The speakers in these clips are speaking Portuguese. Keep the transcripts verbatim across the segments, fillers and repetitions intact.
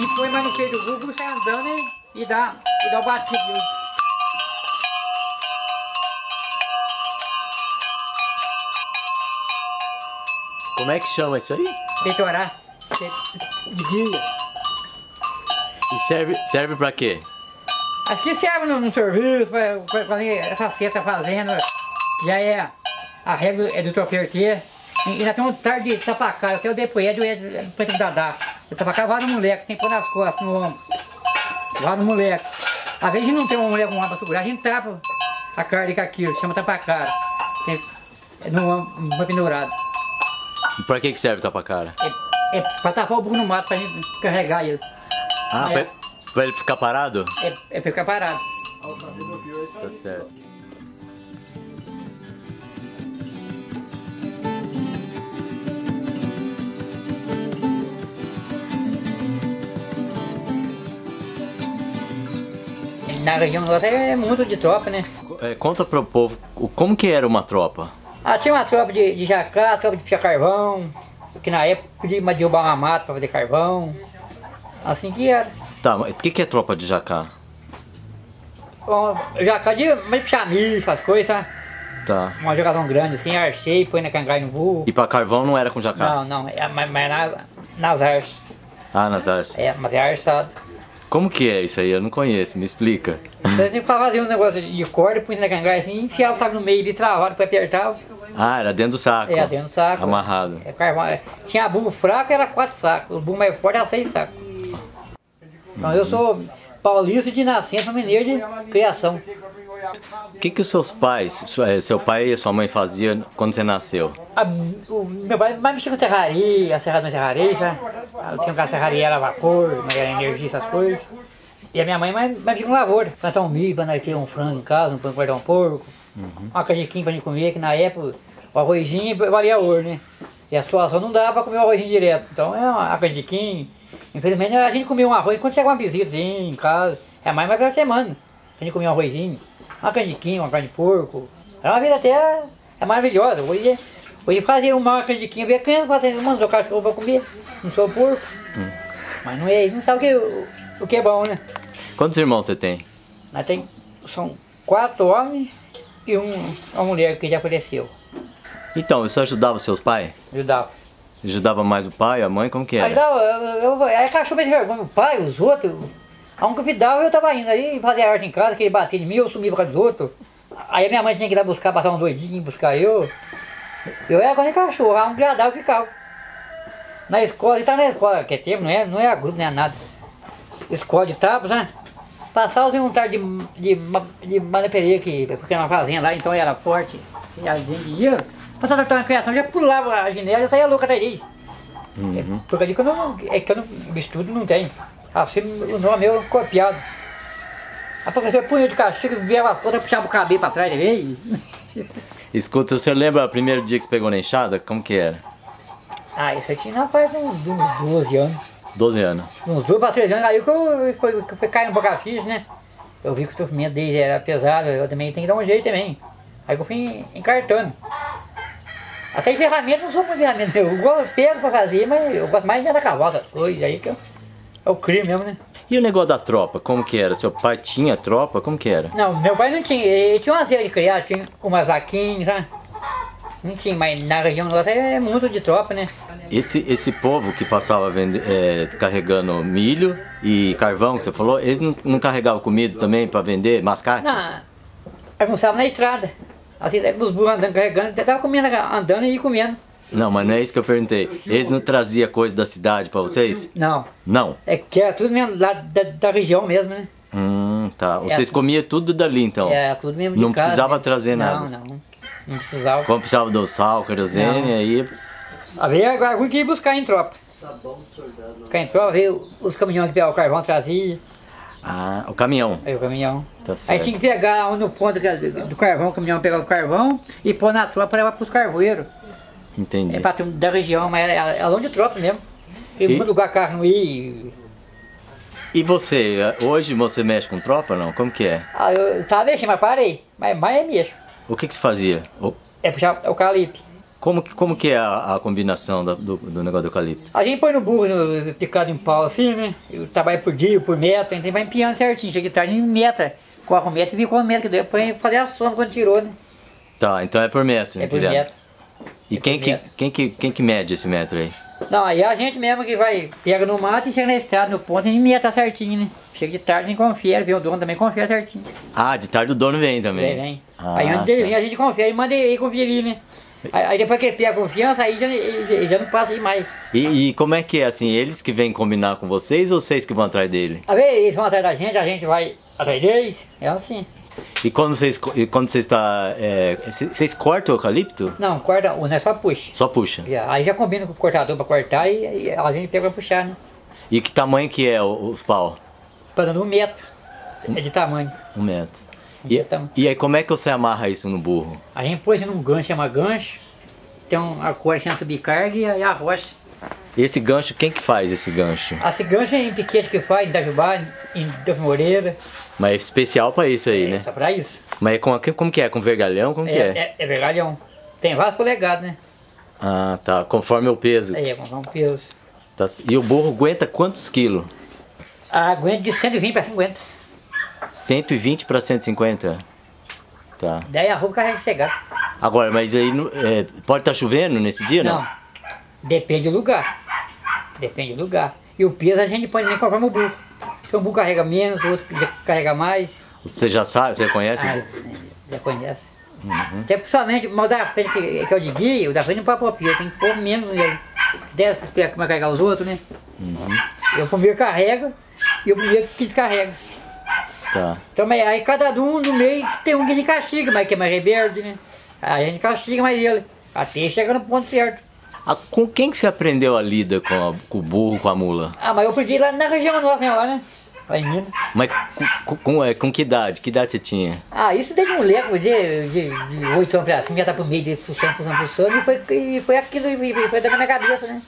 gente põe mais no peito do Google, sai andando e, e, dá, e dá o batido. Como é que chama isso aí? Peitorar. Guia. E serve, serve pra quê? Acho que serve no, no serviço, pra, pra fazer essa seta fazendo, já é a regra é do tropeiro aqui. E ainda tem um tarde de tapacar, que é o depois, é do preto da Dadá. O tapacar vai no moleque, tem que pôr nas costas, no ombro. Vai no moleque. Às vezes a gente não tem um moleque com um ombro pra segurar, a gente tapa a carne com aquilo, chama tapacar. Tem no ombro pendurado. Pra que que serve tapacara? É, é pra tapar o burro no mato, pra gente carregar ele. Ah, é. pra, pra ele ficar parado? É, é pra ficar parado. Tá certo. Na região nossa é muito de tropa, né? É, conta pro povo, como que era uma tropa? Ah, tinha uma tropa de, de jacá, tropa de puxar carvão, que na época podia derrubar uma mata pra fazer carvão. Assim que era. Tá, mas o que que é tropa de jacá? Bom, jacá de mais puxar milho, essas coisas, sabe? Tá. Uma jogação grande assim, archei, põe na cangai no burro. E pra carvão não era com jacá? Não, não, é, mas, mas na, nas arças. Ah, nas arças. É, mas é arçado. Como que é isso aí? Eu não conheço, me explica. Você tem que fazer um negócio de corda, põe na cangai assim, enfiava o saco no meio e travava, depois apertava. Ah, era dentro do saco? É, dentro do saco. Amarrado. É, carvão, é. Tinha burro fraco, era quatro sacos. O burro mais forte era seis sacos. Então eu sou paulista de nascença, mineiro de criação. O que que os seus pais, seu pai e sua mãe faziam quando você nasceu? A, o meu pai mais mexia com serraria, a serrada na serraria, sabe? Eu tinha uma serraria, era vapor, mas era energia, essas coisas. E a minha mãe mais, mais mexia com lavoura, plantar um milho pra nós ter um frango em casa, um pão guardar um porco, uhum. Uma canjiquinha pra gente comer, que na época o arrozinho valia ouro, né? E a situação não dava pra comer o arrozinho direto, então é uma canjiquinha. Infelizmente a gente comia um arroz quando chegava uma visita assim, em casa, é mais mais pela semana. A gente comia um arrozinho, uma canjiquinha, uma carne de porco. Era uma vida até é maravilhosa. Hoje, hoje fazia uma canjiquinha, ver criança fazendo, mano, sou cachorro pra comer, não sou porco. Hum. Mas não é, não sabe o que, o, o que é bom, né? Quantos irmãos você tem? Nós tem, são quatro homens e um, uma mulher que já faleceu. Então, você ajudava seus pais? Ajudava. Ajudava mais o pai, a mãe, como que era? Ajudava, eu, eu, aí cachorro de vergonha, o pai, os outros. A um convidava, eu tava indo aí fazer arte em casa, que ele batia de mim, eu sumia por causa dos outros. Aí a minha mãe tinha que ir lá buscar, passar um doidinho, buscar eu. Eu era quando cachorro, um gradal ficava. Na escola, ele tá na escola, que é tempo, não é, não é a grupo, não é nada. Escola de tábuas, né? Passava assim, um tarde de, de, de maneperia, que porque era uma fazenda lá, então era forte. E a gente ia, passava a na criação, já pulava a janela, já saía louca até disso. Uhum. Porque ali que eu não, é que eu não, estudo não tenho. Assim, o nome meu é copiado. A professora punha de castigo, via as coisas, puxava o cabelo pra trás dele. Escuta, você lembra o primeiro dia que você pegou na enxada? Como que era? Ah, isso aí tinha faz uns, uns doze anos. doze anos? Uns doze para treze anos, aí que eu, que eu, que eu fui cair no boca ficha, né? Eu vi que o sofrimento dele era pesado, eu também tenho que dar um jeito também. Aí que eu fui encartando. Até de ferramenta, não sou com ferramenta, eu gosto, pego pra fazer, mas eu gosto mais de andar cavalo, essas coisas aí que eu... É o crime mesmo, né? E o negócio da tropa, como que era? Seu pai tinha tropa? Como que era? Não, meu pai não tinha, ele tinha uma zela de criar, tinha umas vaquinhas, sabe? Não tinha, mas na região nossa é muito de tropa, né? Esse, esse povo que passava vende, é, carregando milho e carvão, que você falou, eles não, não carregavam comida também para vender, mascate? Não, almoçavam na estrada. Assim, os burros andando, carregando, até tava comendo, andando e comendo. Não, mas não é isso que eu perguntei. Eles não traziam coisa da cidade pra vocês? Não. Não? É que era tudo mesmo lá da, da região mesmo, né? Hum, tá. Vocês é, comiam tudo dali então? É, tudo mesmo de Não casa, precisava né? trazer não, nada? Não, não. Não precisava. Como precisava do sal, querosene, aí... Aí agora fui que ir buscar em tropa. Ficar em tropa, veio os caminhões que pegavam o carvão, trazia. Ah, o caminhão. Aí o caminhão. Tá certo. Aí tinha que pegar no ponto do carvão, o caminhão pegava o carvão e pôr na tropa para levar para os carvoeiros. Entendi. É para ter da região, mas é, é longe de tropa mesmo. Tem muito lugar carro não ir. E você, hoje você mexe com tropa não? Como que é? Ah, eu tava mexendo, mas parei. Mas mais é mexo. O que que você fazia? O... É puxar o calipe. Como que, como que é a, a combinação da- do, do negócio do eucalipto? A gente põe no burro, no, picado em pau assim, né? Eu trabalho por dia, por metro, a gente vai empiando certinho. Chega de tarde em meta, corre o metro e fica com o metro, que depois fazer a soma quando tirou, né? Tá, então é por metro, É por empilhado. metro. E É quem por que, metro. quem, que, quem que mede esse metro aí? Não, aí é a gente mesmo que vai, pega no mato e chega na estrada, no ponto, e meta certinho, né? Chega de tarde, a gente confere, vê o dono também confere certinho. Ah, de tarde o dono vem também. Vem, vem. Ah, Aí antes dele tá. vir, a gente confere, manda ele conferir, né? Aí, aí depois que ele pega a confiança, aí já, ele, ele já não passa aí mais. E, e como é que é assim? Eles que vêm combinar com vocês ou vocês que vão atrás dele? Às vezes eles vão atrás da gente, a gente vai atrás deles, é assim. E quando vocês e quando vocês está é, vocês cortam o eucalipto? Não, corta, o não é só puxa. Só puxa. Já, aí já combina com o cortador pra cortar e, e a gente pega pra puxar, né? E que tamanho que é o- os pau? Pra dando um metro, é de tamanho. Um metro. E, Então- e aí como é que você amarra isso no burro? A gente põe isso num gancho, chama gancho, tem um, a cor chama subcarga e aí a rocha. Esse gancho, quem que faz esse gancho? Esse gancho é em piquete que faz, em Itajubá, em Deus Moreira, Mas é especial pra isso aí, é né? só pra isso. Mas é com, como que é? Com vergalhão? Como que é? É, é, é vergalhão. Tem vários polegadas, né? Ah, tá. Conforme o peso. É, com peso. Tá. E o burro aguenta quantos quilos? A aguenta de cento e vinte para cinquenta. cento e vinte para cento e cinquenta? Tá. Daí a roupa carrega cegar. Agora, mas aí não- é, pode estar chovendo nesse dia, não? Não. Depende do lugar. Depende do lugar. E o peso a gente põe nem conforme o burro. Se um burro carrega menos, o outro carrega mais. Você já sabe, você conhece? Ah, já conhece. Até principalmente, mas o da frente, que, que é o de guia, o da frente não pode pôr peso, tem que pôr menos nele. Dessa explicar como é carregar os outros, né? Eu primeiro carrego e o primeiro que descarrega. Tá. Então, mas aí cada um no meio tem um que a gente castiga, mas que é mais rebelde, né? Aí a gente castiga mais ele, até chegar no ponto certo. Ah, com quem que você aprendeu a lida com, a- com o burro, com a mula? Ah, mas eu aprendi lá na região nossa, né, lá, né? Lá em Minas. Mas com, com- com- é, com que idade? Que idade você tinha? Ah, isso desde moleque, de, de, de oito anos pra cima, já tá pro meio de fuçando, fuçando, fuçando, e foi, e foi aquilo, e foi, foi dando na minha cabeça, né?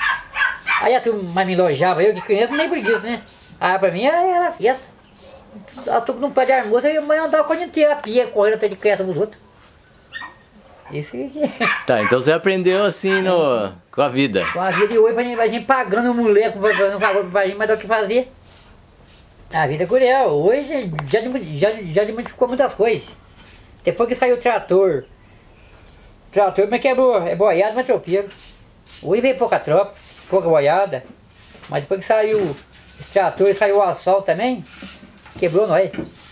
Aí a turma mais me elogiava, eu que criança nem preguiça, né? Ah, pra mim era, era festa. A turma num pé de almoço, eu andava com a inteira, a pia, correndo até de criança dos outros. Isso que Tá, então você aprendeu assim no, com a vida. com a vida de hoje, pra gente, a gente pagando o moleque, não pagou pra gente, mas dá o que fazer. A vida é cruel. Hoje já, já, já modificou muitas coisas. Depois que saiu o trator, trator mas quebrou, é boiado, mas tropeiro. Hoje veio pouca tropa, pouca boiada, mas depois que saiu o trator e saiu o asfalto também, quebrou nós.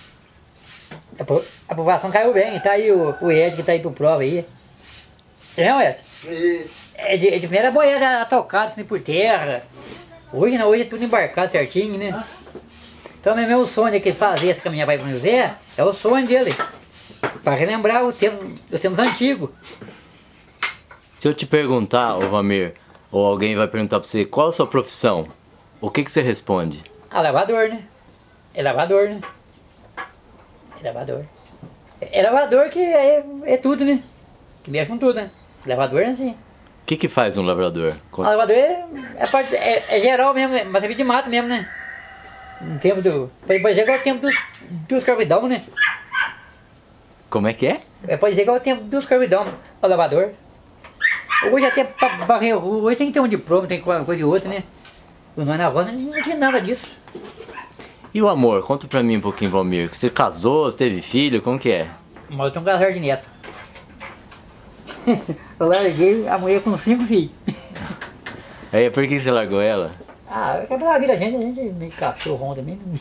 A, po- a população caiu bem, tá aí o, o Ed que tá aí pro prova aí. Não, Ed? É de, é de primeira boiada atocada assim por terra. Hoje não, hoje é tudo embarcado certinho, né? Então é meu sonho que ele fazia essa caminhada para São José, é o sonho dele. Para relembrar o tempo, os tempos antigos. Se eu te perguntar, ô Vamir, ou alguém vai perguntar pra você, qual a sua profissão? O que que você responde? Ah, lavador, né? É lavador, né? É lavador. É, é lavador que é, é tudo, né? Que mexe com tudo, né? Lavador é assim. O que que faz um lavrador? A lavador é, é, parte- é- é geral mesmo, né? Mas é vida de mato mesmo, né? No tempo do... Pode dizer que é o tempo dos, dos escravidão, né? Como é que é? É, pode dizer que é o tempo dos escravidão, o lavador. Hoje até para varrer rua, hoje tem que ter um diploma, tem uma coisa e outra, né? Nós na roça não tinha nada disso. E o amor? Conta pra mim um pouquinho, Valmir. Você casou, você teve filho, como que é? Mas eu tenho um casal de neto. Eu larguei a mulher com cinco filhos. Aí, por que você largou ela? Ah, eu quero a vida da gente, a gente é meio cachorrão também. Não...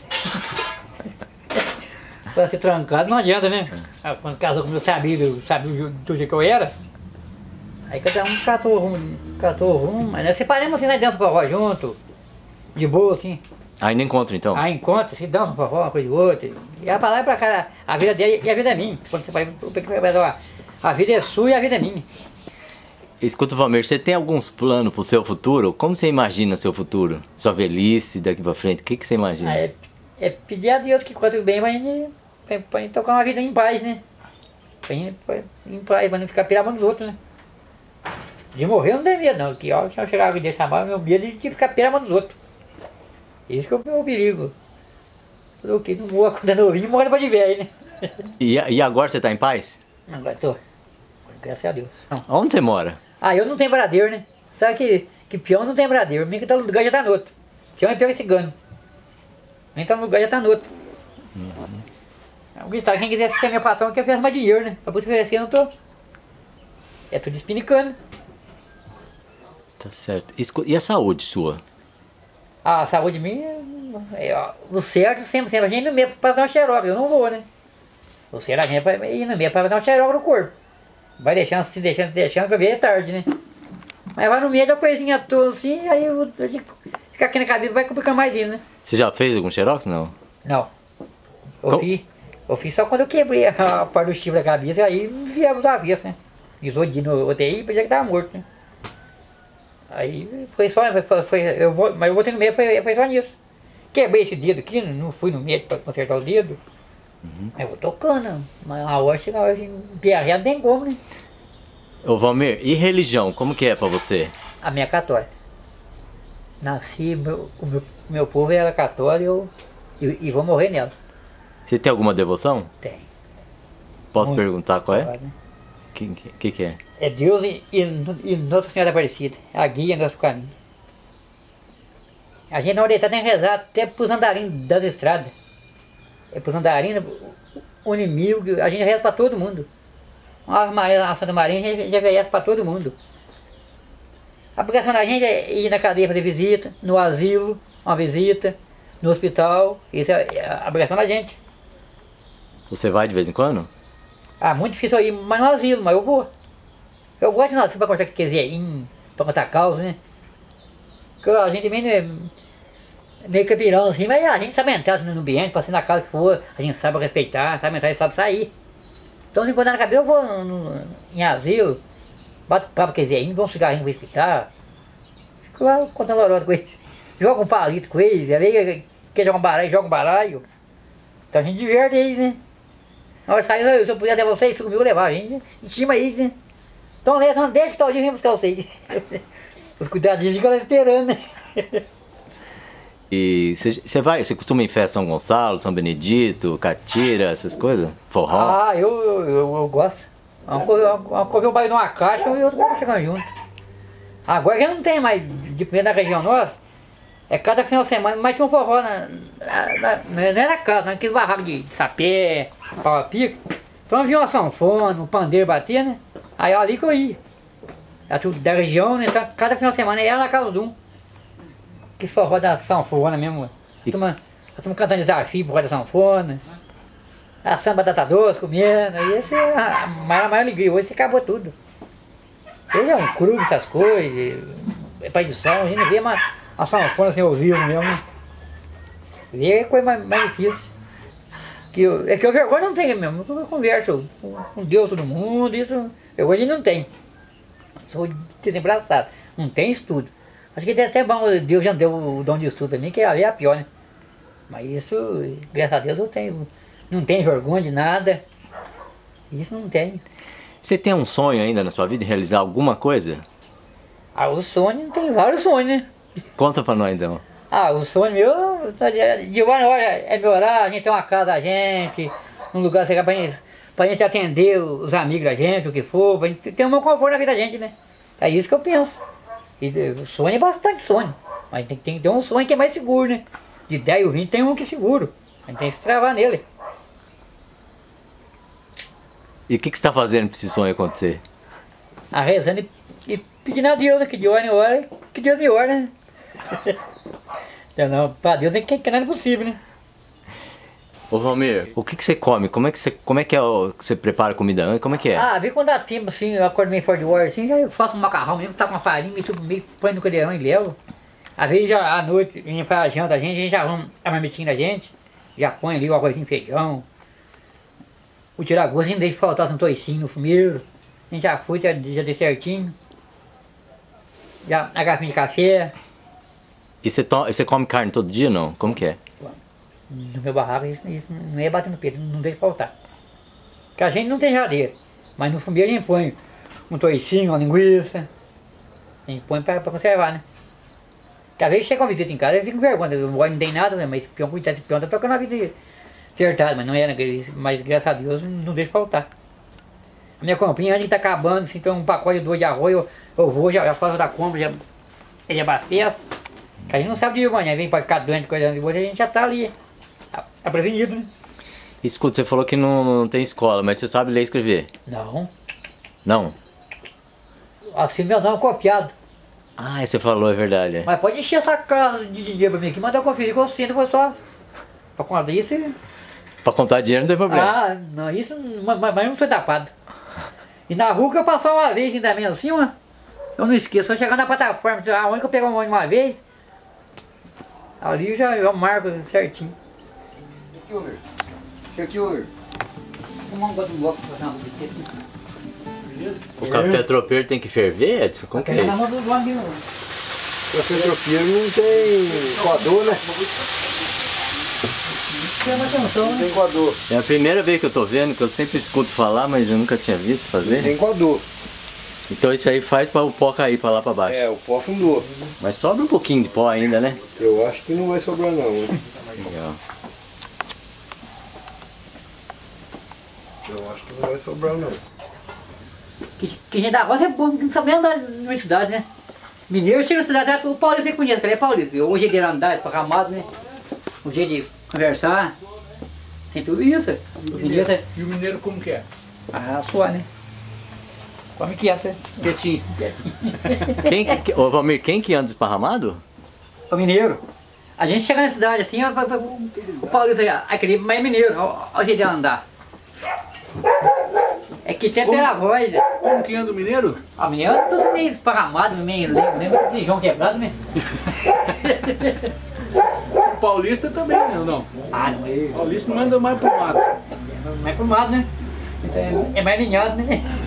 Pra ser trancado não adianta, né? Ah, quando casou comigo, eu sabia, eu sabia do do jeito que eu era. Aí cada um catou rumo, catou rumo, mas nós separamos assim, nós dançamos forró junto, de boa assim. Ainda encontra então? Aí encontra, se dança um forró, uma coisa e outra. E é pra lá e pra cá, a vida dele e a vida é minha. Quando você vai, a vida é sua e a vida é minha. Escuta, Valmir, você tem alguns planos pro seu futuro? Como você imagina seu futuro? Sua velhice daqui pra frente? O que que você imagina? Ah, é, é pedir a Deus que quanto bem pra gente, pra, pra gente tocar uma vida em paz, né? Pra gente pra, em paz, pra não ficar pirando nos outros, né? De morrer eu não tem medo não, que ó, se eu chegar a vida dessa mal, meu medo é de ficar pirando nos outros. Esse que é o meu perigo. Falei o quê? Não morra quando é novinho, morre depois de velho, né? E, e agora você tá em paz? Agora tô. Graças a Deus. Não. Onde você mora? Ah, eu não tenho bradeiro, né? Sabe que, que peão não tem bradeiro. Nem que tá no lugar já tá no outro. Peão é pior que cigano. Nem tá no lugar já tá no outro. Uhum. Quem quiser ser meu patrão, quer oferecer mais dinheiro, né? Pra poder oferecer, eu não tô. É tudo espinicando. Tá certo. E a saúde sua? Ah, a saúde minha, é, ó, o certo sempre, sempre. A gente não meia pra dar um xerox, eu não vou, né? O certo a gente é pra ir no meia pra dar um xerox no corpo. Vai deixando, se deixando, se deixando, que eu vejo é tarde, né? Mas vai no meio da coisinha toda assim, aí eu, eu, ficar aqui na cabeça vai complicando mais ainda, né? Você já fez algum xerox, não? Não. Eu fiz, eu fiz só quando eu quebrei a parte do chifre da cabeça, aí viemos da avesso, né? dezoito dias no U T I, pensei que tava morto, né? Aí foi só, foi, foi, eu vou, mas eu voltei no meio, foi, foi só nisso. Quebrei esse dedo aqui, não fui no meio para consertar o dedo. Uhum. Aí eu vou tocando, mas a hora chega, viajar não tem como, né? Ô Valmir, e religião, como que é pra você? A minha é católica. Nasci, meu, o meu, meu povo era católico eu, e, e vou morrer nela. Você tem alguma devoção? Tem. Posso Muito perguntar qual é? Né? Que, que, que que é? É Deus e, e, e Nossa Senhora Aparecida, a guia nosso caminho. A gente não deitado nem rezar até pros andarinhos das estradas. É pros andarinhos, o inimigo, a gente reza pra todo mundo. Uma Maria, a Santa Maria, a gente já reza pra todo mundo. A obrigação da gente é ir na cadeia fazer visita, no asilo, uma visita, no hospital, isso é a obrigação da gente. Você vai de vez em quando? Ah, muito difícil eu ir, mas no asilo, mas eu vou. Eu gosto de nascer pra contar que quiser ir, pra contar causa, né? Porque a gente meio, é meio capirão assim, mas a gente sabe entrar assim, no ambiente, passar na casa que for, a gente sabe respeitar, sabe entrar e sabe sair. Então se encontrar na cabeça eu vou no, no, em asilo, bato papo que quiser ir, dou um cigarrinho pra explicar. Fico lá contando lorota com eles. Joga um palito com eles, às vezes quer jogar um baralho, joga um baralho. Então a gente diverte eles, né? Na hora de sair, se eu puder levar vocês, fico comigo levar, a gente estima eles, né? Então leva, não deixa que tal dia vem buscar vocês. Os cuidadinhos ficam lá esperando, né? E você vai, você costuma ir em festa São Gonçalo, São Benedito, Catira, essas coisas? Forró? Ah, eu, eu, eu, eu gosto. Vamos comer um baile numa caixa e outro vamos chegando junto. Agora que não tem mais, de primeira na região nossa, é cada final de semana, mas tinha um forró na, na, na, não é na casa, naqueles barracos de, de sapé, pau a pico. Então havia uma sanfona, um pandeiro bater, né? Aí é ali que eu ia. Era tudo da região, né? Então cada final de semana era na casa de um. Que forró da sanfona mesmo. A turma, a turma cantando desafio por causa da sanfona. A samba batata doce, comendo. E esse é a maior, a maior alegria. Hoje se acabou tudo. Hoje é um clube, essas coisas. É pra edição. A gente não vê uma, uma sanfona sem ouvir mesmo. Né? Ver é coisa mais, mais difícil. Que eu, é que eu vergonha não tenho mesmo. Eu converso com, com Deus, todo mundo. Isso eu hoje não tenho. Sou desembraçado. Não tem estudo. Acho que é até bom, Deus já deu o dom de estudo pra mim, que ali é a pior, né? Mas isso, graças a Deus, eu tenho. Não tenho vergonha de nada. Isso não tenho. Você tem um sonho ainda na sua vida de realizar alguma coisa? Ah, o sonho, tem vários sonhos, né? Conta pra nós então. Ah, o sonho meu, de hora em hora é melhorar, a gente tem uma casa da gente, um lugar pra gente, pra gente atender os amigos da gente, o que for, pra gente ter um bom conforto na vida da gente, né? É isso que eu penso. E o sonho é bastante sonho, mas tem, tem que ter um sonho que é mais seguro, né? De dez ou vinte tem um que é seguro, a gente tem que se travar nele. E o que, que você está fazendo para esse sonho acontecer? Ah, rezando e, e pedindo a Deus, né? Que de hora em hora, que Deus me ora, né? Não, para Deus tem que que nada é possível, né? Ô Valmir, o que, que você come? Como é que você, como é que é o, que você prepara a comida? Como é que é? Ah, vê quando dá tempo assim, eu acordo meio fora de hora assim, já eu faço um macarrão mesmo, tá com uma farinha, meio tudo meio, põe no caldeirão e levo. Às vezes já à noite, a gente faz a janta, a gente, a gente já arruma a marmitinha da gente, já põe ali o arrozinho, feijão. O tiragosto, a gente deixa faltar um toicinho no fumeiro. A gente já foi, já, já deu certinho. Já a garrafinha de café. E você, to, você come carne todo dia não? Como que é? No meu barraco isso, isso não é batendo peso, não deixa faltar. Porque a gente não tem geladeira, mas no fumeiro a gente põe um toicinho, uma linguiça. A gente põe para conservar, né? Porque às vezes chega uma visita em casa, eu fico com vergonha, eu não tem nada, né? Mas esse peão, cuidado, esse peão tá tocando a vida acertada, mas não é, né? Mas graças a Deus não deixa faltar. minha comprinha antes de tá acabando, assim, então um pacote de dois de arroz, eu, eu vou, já, já faço da compra, já, já abasteço. Que a gente não sabe de amanhã, vem pra ficar doente, coisa de você, a gente já tá ali, tá, tá prevenido, né? Escuta, você falou que não, não tem escola, mas você sabe ler e escrever? Não. Não? Assim meu nome é copiado. Ah, você falou, é verdade. É. Mas pode encher essa casa de dinheiro pra mim aqui, mandar conferir que eu sinto, foi só pra contar isso e... Pra contar dinheiro não tem problema. Ah, não, isso, mas, mas não foi tapado. E na rua que eu passava uma vez ainda mesmo assim, ó, eu não esqueço, eu chegando na plataforma, aonde que eu peguei um ônibus uma vez, ali eu já eu marco certinho. Aqui, Ur. Vamos botar um bloco pra fazer uma bicicleta. Beleza? O café tropeiro tem que ferver, Edson? Como que é Aquele na mão isso? do ônibus. O café tropeiro não tem coador, né? Chama atenção, Não né? tem coador. É a primeira vez que eu tô vendo, que eu sempre escuto falar, mas eu nunca tinha visto Não tem fazer. coador. Então isso aí faz para o pó cair pra lá pra baixo. É, o pó fundou. Mas sobra um pouquinho de pó ainda, né? Eu acho que não vai sobrar não, né? Legal. Eu acho que não vai sobrar não. Que, que gente da roça é bom, que não sabe nem andar na cidade, né? Mineiro chega na cidade, até o Paulista você conhece, ele é Paulista. Hoje ele andar, esparramado, né? O jeito de conversar, tem tudo isso. O mineiro é... E o mineiro como que é? Ah, sua, né? Come quieto, né? Quietinho. Quem que, ô Valmir, quem que anda esparramado? O mineiro. A gente chega na cidade assim, ó, o Paulista, aquele, mas é mineiro, olha o jeito de andar. É que tem Como? pela voz, né? Como que anda o mineiro? A menina é tudo meio esparramado, meio lembra, lembra de João Quebrado, né? O paulista também, né? ou Não. Ah, não é. O paulista não anda mais pro mato. Mais pro mato, né? Então é, é mais alinhado, né?